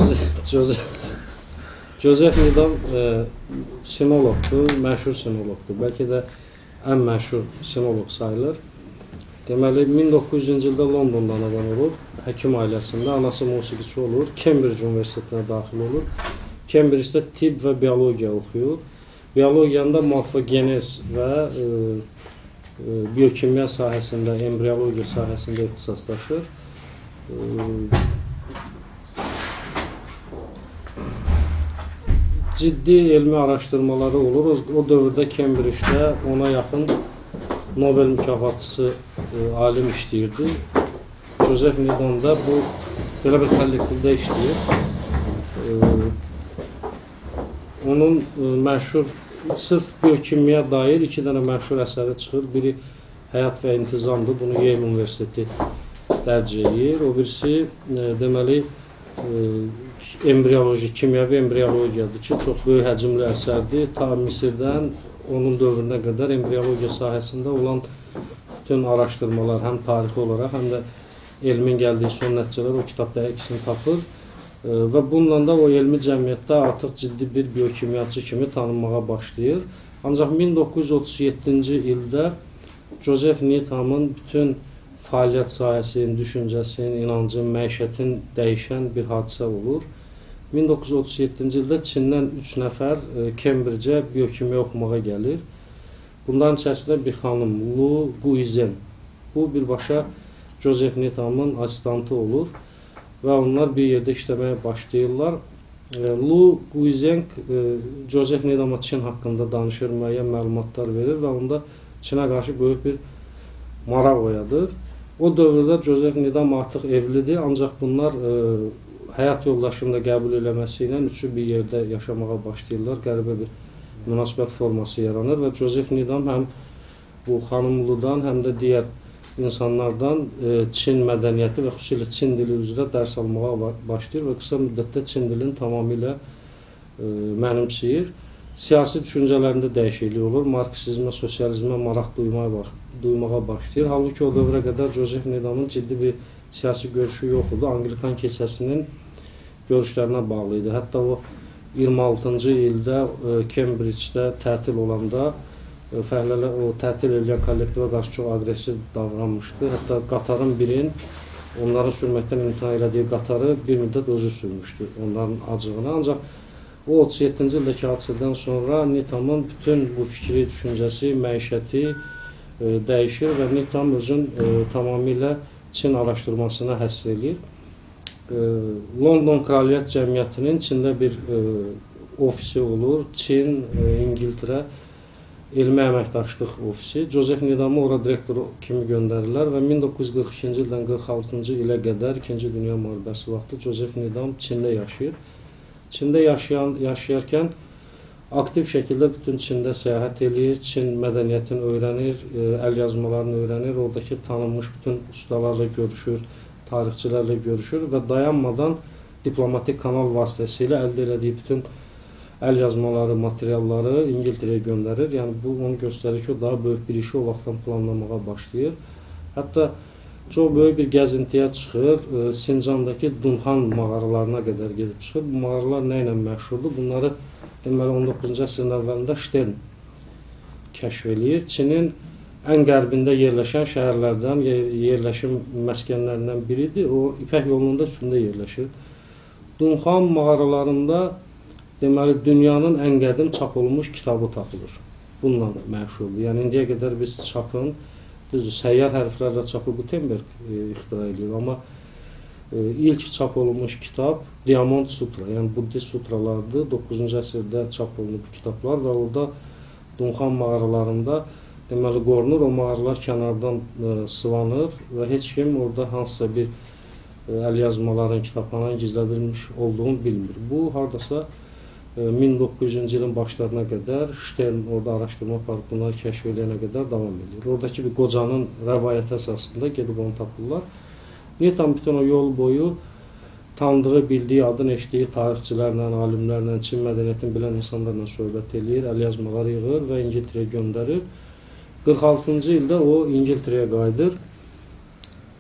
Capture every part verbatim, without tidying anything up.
Joseph Needham e, sinologdur, məşhur sinologdur. Bəlkə də ən məşhur sinolog sayılır. Deməli, min doqquz yüzüncü ildə Londonda anadan olur, həkim ailəsində, anası musiqiçi olur, Cambridge Universitetinə daxil olur. Cambridge'də tibb və biologiya oxuyur. Biologiyanda morfogenez və e, e, biokimya sahəsində, embriologiya sahəsində ixtisaslaşır. E, ciddi elmi araşdırmaları olur. O, o dövrdə Cambridge'də ona yaxın Nobel mükafatçısı e, alim işləyirdi. Joseph Needham da bu belə bir kollektivdə işləyir. E, onun e, məşhur, sırf biokimya dair iki dənə məşhur əsəri çıxır. Biri Həyat və İntizamdır. Bunu Yale Universiteti dərc edir. O birisi e, deməli e, embrioloji, kimyəvi embriologiyadır ki, çox böyük həcmli əsərdir. Ta Misirdən onun dövrünə qədər embriologiya sahəsində olan bütün araşdırmalar, həm tarixi olaraq, həm də elmin gəldiyi son nəticələr o kitabda əksini tapır. E, və bununla da o elmi cəmiyyətdə artıq ciddi bir biokimyaçı kimi tanınmağa başlayır. Ancaq min doqquz yüz otuz yeddinci ildə Joseph Needhamın bütün fəaliyyət sahəsinin, düşüncəsinin, inancın, məişətin dəyişən bir hadisə olur. min doqquz yüz otuz yeddinci ildə Çindən üç nəfər e, Cambridge-ə biokimya oxumağa gəlir. Bunların içərisində bir xanım, Lu Guizhen. Bu birbaşa Joseph Needhamın asistantı olur və onlar bir yerdə işləməyə başlayırlar. E, Lu Guizhen e, Joseph Needham'a Çin haqqında danışır, müəyyən məlumatlar verir və onda Çinə qarşı böyük bir maraq oyadır. O dövrdə Joseph Needham artıq evlidir, ancaq bunlar e, həyat yoldaşını da qəbul eləməsi ilə üçü bir yerdə yaşamağa başlayırlar. Qəribə bir münasibət forması yaranır və Joseph Needham həm bu xanımlıdan, həm də digər insanlardan e, Çin mədəniyyəti və xüsusilə Çin dili üzrə dərs almağa başlayır və qısa müddətdə Çin dilini tamamilə e, mənimsəyir. Siyasi düşüncələrində dəyişiklik olur. Marksizmə, sosializmə maraq duymağa, duymağa başlayır. Halbuki o dövrə qədər Joseph Needhamın ciddi bir siyasi görüşü yox idi. Anglikan kilsəsinin görüşlərinə bağlı idi. Hətta o iyirmi altıncı ildə e, Cambridge-də tətil olanda e, fəhlələr o tətil edən kollektivə qarşı çox aqressiv davranmışdı. Hətta qatarın birin, onların sürməkdən imtina elədiyi qatarı bir müddət özü sürmüşdü onların acığına. Ancaq o otuz yeddinci ildəki hadisədən sonra Needhamın bütün bu fikri, düşüncəsi, məişəti e, dəyişir və Needham özün e, tamamilə Çin araşdırmasına həsr edir. London Kraliyyət Cəmiyyətinin Çində bir e, ofisi olur. Çin, e, İngiltərə elmi əməkdaşlıq ofisi. Joseph Needham'ı ora direktor kimi göndərirlər və min doqquz yüz qırx ikinci ildən qırx altıncı ilə qədər İkinci Dünya müharibəsi vaxtı Joseph Needham Çində yaşayır. Çində yaşayan, yaşayarkən aktiv şəkildə bütün Çində səyahət edir, Çin mədəniyyətini öyrənir, e, əl yazmalarını öyrənir, oradakı tanınmış bütün ustalarla görüşür, tarixçilərlə görüşür və dayanmadan diplomatik kanal vasitəsilə əldə elədiyi bütün əl yazmaları, materialları İngiltərəyə göndərir. Yəni bu onu göstərir ki, o daha böyük bir işi o vaxtdan planlamağa başlayır. Hətta çox böyük bir gəzintiyə çıxır, e, Sincandakı Dunhan mağaralarına qədər gedib çıxır. Bu mağaralar nə ilə məşhurdur? Bunları deməli on doqquzuncu əsrin əvvəlində Stern kəşf eləyir. Çinin ən qərbində yerləşən şəhərlərdən, yerləşim məskənlərindən biridir. O İpək yolunun da üstündə yerləşir. Dunhan mağaralarında deməli dünyanın ən qədim çap olunmuş kitabı tapılır. Bununla məşhurdur. Yəni indiyə qədər biz çapın, düzdür, səyyar hərflərlə çapı Gutenberg e, ixtira edir, amma e, ilk çap olunmuş kitab Diamond Sutra, yəni Buddhist sutralardır. doqquzuncu əsrdə çap olunub bu kitablar və orada Dunhan mağaralarında deməli qorunur. O mağaralar kənardan e, sıvanır və heç kim orada hansısa bir e, əl yazmaların, kitabxananın gizlədilmiş olduğunu bilmir. Bu hardasa e, min doqquz yüzüncü ilin başlarına qədər Stern orada araşdırma aparıb bunları kəşf edənə qədər davam edir. Oradakı bir qocanın rəvayəti əsasında gedib onu tapırlar. Needham bütün o yol boyu tanıdığı, bildiyi, adını eşitdiyi tarixçilərlə, alimlərlə, Çin mədəniyyətini bilən insanlarla söhbət edir, əl yazmaları yığır və İngiltərəyə göndərir. qırx altıncı ildə o İngiltərəyə qayıdır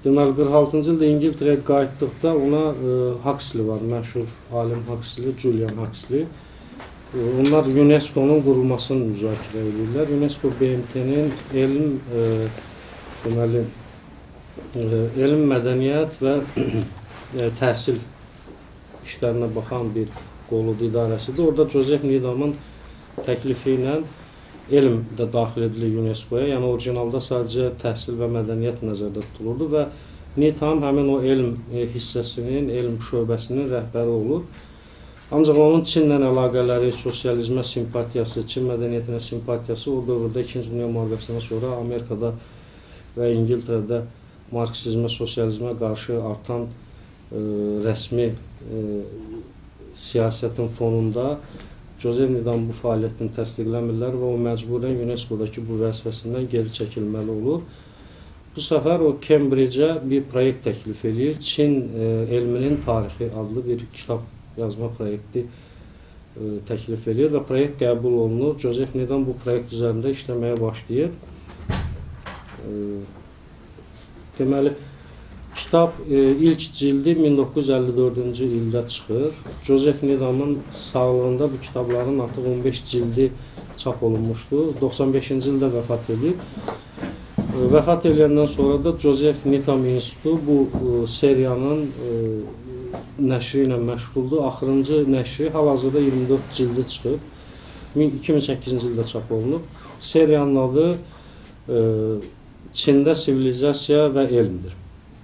Deməli, qırx altıncı ildə İngiltərəyə qayıtdıqda ona e, Huxley var, məşhur alim Huxley, Julian Huxley. E, onlar UNESCO-nun qurulmasını müzakirə edirlər. UNESCO B M T-nin elm, e, deməli, e, elm, mədəniyyət və e, təhsil işlərinə baxan bir qoludur, idarəsidir. Orada Joseph Needhamın təklifi ilə elm də daxil edilir UNESCO-ya. Yəni, orijinalda sadəcə təhsil və mədəniyyət nəzərdə tutulurdu və Needham həmin o elm e, hissəsinin, elm şöbəsinin rəhbəri olur. Ancaq onun Çinlə əlaqələri, sosializmə simpatiyası, Çin mədəniyyətinə simpatiyası o dövrdə İkinci Dünya müharibəsindən sonra Amerikada və İngiltərədə marksizmə, sosializmə qarşı artan e, rəsmi e, siyasətin fonunda Joseph Needham bu fəaliyyətini təsdiqləmirlər və o məcburən UNESCO-dakı bu vəzifəsindən geri çəkilməli olur. Bu səfər o Cambridge-ə bir proyekt təklif edir. Çin e, elminin tarixi adlı bir kitab yazma proyekti e, təklif edir və proyekt qəbul olunur. Joseph Needham bu proyekt üzərində işləməyə başlayır. E, deməli, kitab e, ilk cildi min doqquz yüz əlli dördüncü ildə çıxır. Joseph Needhamın sağlığında bu kitabların artıq on beş cildi çap olunmuşdu. doxsan beşinci ildə vəfat edir. E, vəfat edəndən sonra da Joseph Needham İnstitutu bu e, seriyanın e, nəşri ilə məşğuldur. Axırıncı nəşri hal-hazırda iyirmi dörd cildi çıxıb. iki min səkkizinci ildə çap olunub. Seriyanın adı e, Çində sivilizasiya və elmdir.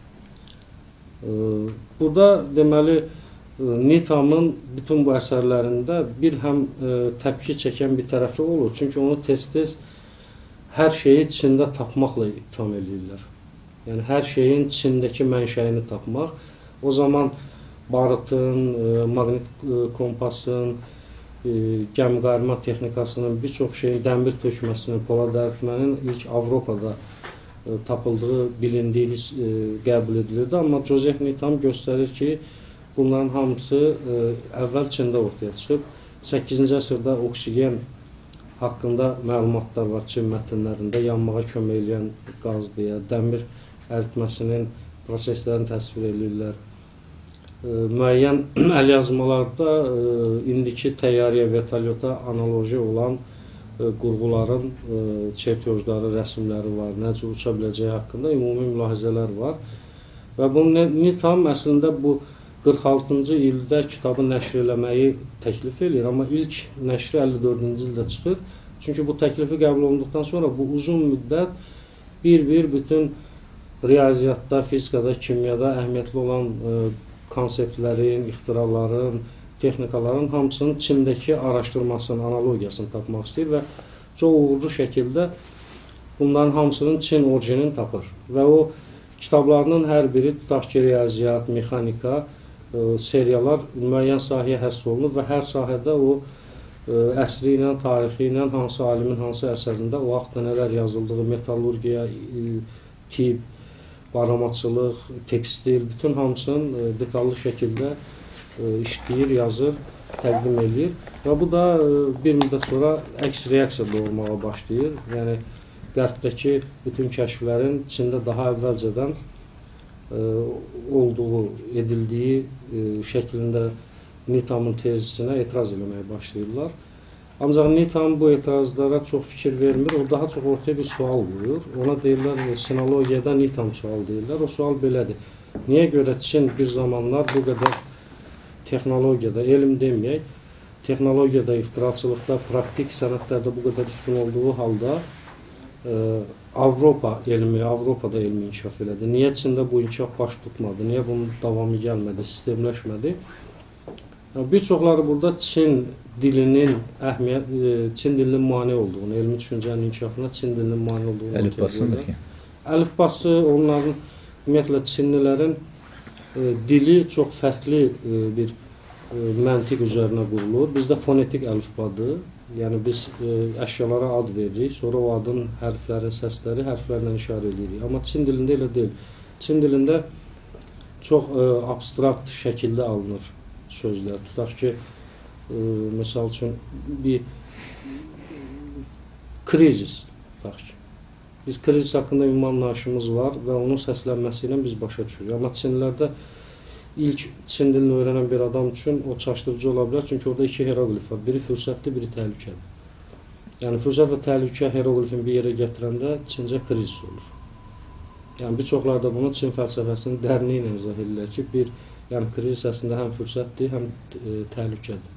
Burada deməli Needhamın bütün bu əsərlərində bir həm e, təpki çəkən bir tərəfi olur. Çünki onu tez-tez hər şeyi Çində tapmaqla itham edirlər. Yəni hər şeyin Çindəki mənşəyini tapmaq. O zaman barıtın, e, maqnit e, kompasın, e, gəmiqayırma texnikasının, bir çox şeyin, dəmir tökməsinin, polad əritmənin ilk Avropada tapıldığı, bilindiyi e, qəbul edilirdi. Amma Joseph Needham göstərir ki, bunların hamısı e, əvvəl Çində ortaya çıxıb. səkkizinci əsrdə oksigen haqqında məlumatlar var Çin mətnlərində, yanmağa kömək edən qaz deyə, dəmir əritməsinin proseslərini təsvir edirlər. E, müəyyən əlyazmalarda e, indiki təyyarəyə, vertolyota analoji olan qurğuların e, çertyojları, rəsmləri var, necə uça biləcəyi haqqında ümumi mülahizələr var. Və bu Needham əslində bu qırx altıncı ildə kitabı nəşr eləməyi təklif edir, amma ilk nəşri əlli dördüncü ildə çıxır. Çünki bu təklifi qəbul olunduqdan sonra bu uzun müddət bir-bir bütün riyaziyyatda, fizikada, kimyada əhəmiyyətli olan e, konseptlərin, ixtiraların, texnikaların hamısının Çindəki araşdırmasının, analogiyasını tapmaq istəyir və çox uğurlu şəkildə bunların hamısının Çin orijinini tapır. Və o kitablarının hər biri, tutaq ki, riyaziyyat, mexanika, e, seriyalar müəyyən sahəyə həsr olunur və hər sahədə o e, əsri ilə, tarixi ilə, hansı alimin hansı əsərində o vaxtda nələr yazıldığı, metallurgiya, e, tip, baramaçılıq, tekstil, bütün hamısının e, detallı şəkildə işləyir, yazır, təqdim edir və bu da bir müddət sonra əks reaksiya doğurmağa başlayır. Yəni, Qərbdəki bütün kəşflərin Çində daha əvvəlcədən e, olduğu, edildiyi e, şəklində Needhamın tezisinə etiraz eləməyə başlayırlar. Ancaq Needham bu etirazlara çox fikir vermir, o daha çox ortaya bir sual qoyur. Ona deyirlər, sinologiyada Needham sual deyirlər. O sual belədir. Niyə görə Çin bir zamanlar bu qədər texnologiyada, elm deməyək, texnologiyada, ixtiraçılıqda, praktik sənətlərdə bu qədər üstün olduğu halda e, Avropa elmi, Avropada elmi inkişaf elədi. Niyə Çində bu inkişaf baş tutmadı? Niyə bunun davamı gəlmədi, sistemləşmədi? Bir çoxları burada Çin dilinin əhmiyyət, e, Çin dilinin mane olduğunu, elmi düşüncənin inkişafına Çin dilinin mane olduğunu əlifbasıdır ki. Əlifbası onların, ümumiyyətlə Çinlilərin e, dili çox fərqli e, bir e, məntiq üzərinə qurulur. Bizdə fonetik əlifbadır. Yəni biz e, əşyalara ad veririk, sonra o adın hərflərin səsləri hərflərlə işarə edirik. Amma Çin dilində elə deyil. Çin dilində çox e, abstrakt şəkildə alınır sözlər. Tutaq ki, e, misal üçün bir krizis, tutaq ki. Biz krizis haqqında ümumi anlayışımız var və onun səslənməsi ilə biz başa düşürük. Amma Çinlilərdə ilk Çin dilini öyrənən bir adam üçün o çaşdırıcı ola bilər. Çünki orada iki hieroglif var. Biri fürsətdir, biri təhlükədir. Yəni fürsət və təhlükə hieroglifini bir yerə gətirəndə Çincə krizis olur. Yəni bir çoxları da bunu Çin fəlsəfəsinin dərinliyi ilə izah edirlər ki, bir yəni krizis əslində həm fürsətdir, həm e, təhlükədir.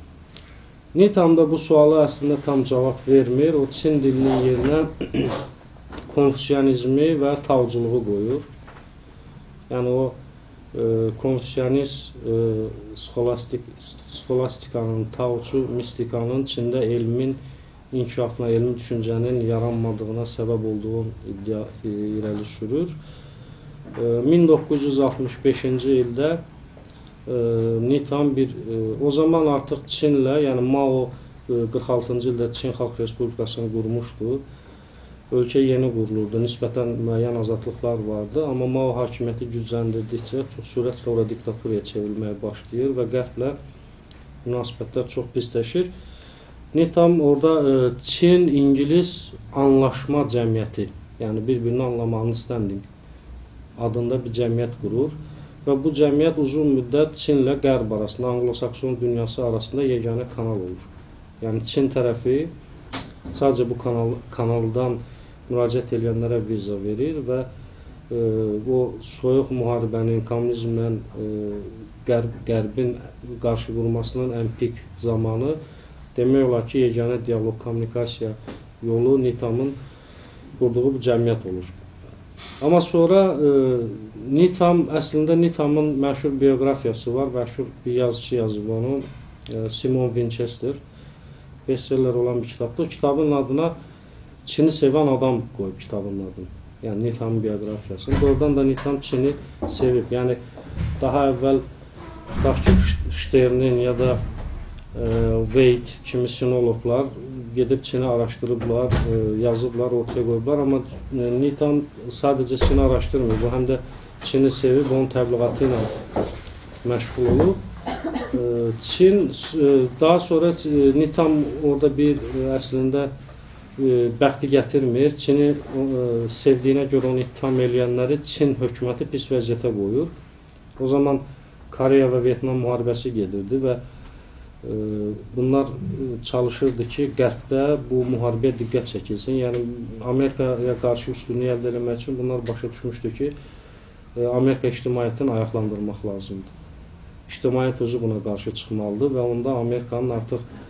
Nitam da bu sualı əslində tam cavab vermir. O Çin dilinin yerinə konfusiyanizmi və taoculuğu qoyur. Yəni o e, konfusiyanist e, skolastik, skolastikanın, taoçu mistikanın Çində elmin inkişafına, elmi düşüncənin yaranmadığına səbəb olduğu iddia e, irəli sürür. E, min doqquz yüz altmış beşinci ildə e, Nitam bir, e, o zaman artıq Çinlə, yəni Mao e, qırx altıncı ildə Çin Xalq Respublikasını qurmuşdu. Ölkə yeni qurulurdu, nisbətən müəyyən azadlıqlar vardı, amma Mao hakimiyyəti gücləndirdikcə çox sürətlə ora diktaturaya çevrilməyə başlayır və qərblə münasibətlər çox pisləşir. Nitam orada e, Çin-İngilis anlaşma cəmiyyəti, yəni bir-birini anlamağını istəndik adında bir cəmiyyət qurur və bu cəmiyyət uzun müddət Çinlə qərb arasında, Anglo-Sakson dünyası arasında yeganə kanal olur. Yəni Çin tərəfi sadəcə bu kanal, kanaldan müraciət edənlərə viza verir və e, o soyuq müharibənin, kommunizmlə e, qərb, qərbin qarşı qurmasının ən pik zamanı demək olar ki, yeganə dialoq, kommunikasiya yolu Nitamın qurduğu bu cəmiyyət olur. Amma sonra e, Nitam, əslində Nitamın məşhur bioqrafiyası var, məşhur bir yazıcı yazıb onu, e, Simon Winchester, bestseller olan bir kitabdır. O kitabın adına Çin'i sevən adam qoyub kitabın adını. Yəni Nitamın bioqrafiyasını. Doğrudan da Nitam Çin'i sevib. Yəni daha əvvəl Stern'in ya da e, Wade kimi sinologlar gedib Çin'i araşdırıblar, e, yazıblar, ortaya qoyublar. Amma e, Nitam sadəcə Çin'i araşdırmır. Bu həm də Çin'i sevib, onun təbliğatı ilə məşğul olub. Çin daha sonra Nitam orada bir əslində bəxti gətirmir. Çin'i sevdiyinə görə onu ittiham eləyənləri Çin hökuməti pis vəziyyətə qoyur. O zaman Koreya və Vyetnam müharibəsi gedirdi və bunlar çalışırdı ki, qərbdə bu müharibəyə diqqət çəkilsin. Yəni Amerikaya qarşı üstünlüyü əldə etmək üçün bunlar başa düşmüşdü ki, Amerika ictimaiyyətini ayaqlandırmaq lazımdır. İctimaiyyət özü buna qarşı çıxmalıdır və onda Amerikanın artıq